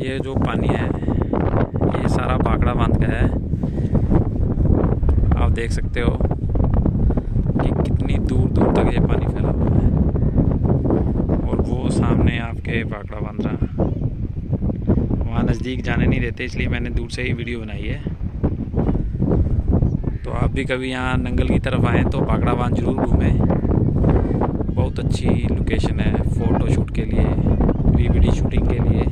ये जो पानी है ये सारा भाखड़ा बांध का है। आप देख सकते हो कि कितनी दूर दूर तक ये पानी फैला हुआ है और वो सामने आपके भाखड़ा बांध रहा। वहाँ नज़दीक जाने नहीं देते, इसलिए मैंने दूर से ही वीडियो बनाई है। तो आप भी कभी यहाँ नंगल की तरफ आएँ तो भाखड़ा बांध जरूर घूमें। बहुत अच्छी लोकेशन है फ़ोटो शूट के लिए, प्री वेडिंग शूटिंग के लिए।